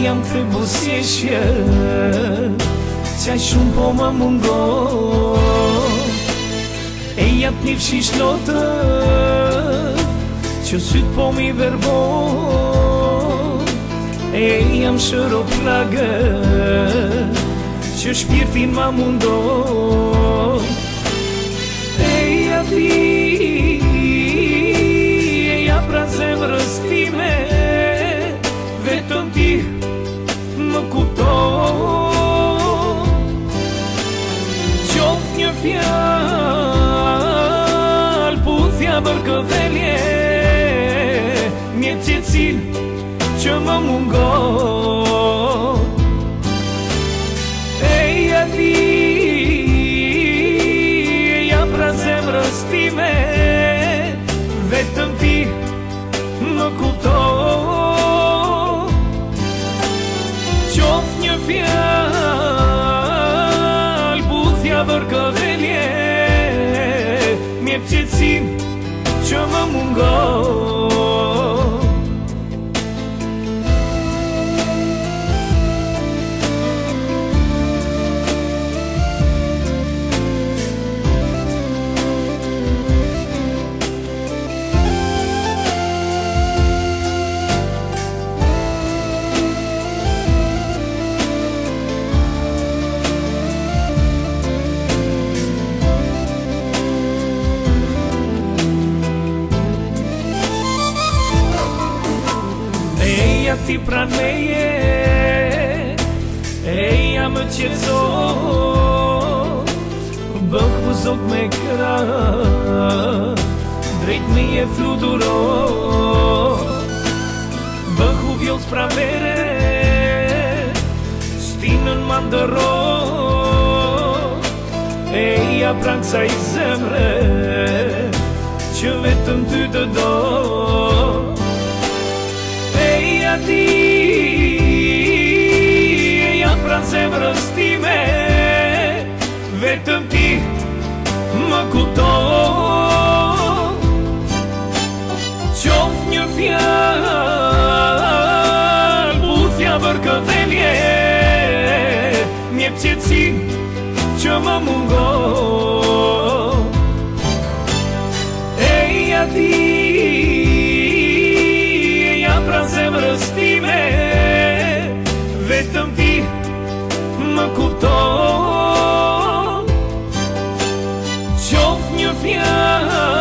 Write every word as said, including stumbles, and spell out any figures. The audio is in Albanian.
jam këtë busjeshje qaj shumë po më mungo e jap një fshish lotë që sytë po mi verbo e jam shëro plagë që shpirtin ma mundo e jati e ja pra zemrës time vetëm ti më kupton qof një fjalë puthja për këdhelje mjetë qetësin që më mungon e jati e ja pra zemrës time vetëm ti më kupton qof një fjalë puthja për këdhelje mjetë qetësin që më mungon ti pran meje eja më qetëso bëh buzok me këra drejt me je fluturo bëh u vjollës pra vere stinën ma ndëro eja pran kësaj zemre që vetëm ty të do ti e ja pra zemrës time vetëm ti më kupton qof një fjalë puthja për këdhelje mjep qetësin që më mungon e ja ti pra zemrës time vetëm ti më kupton qof një fjalë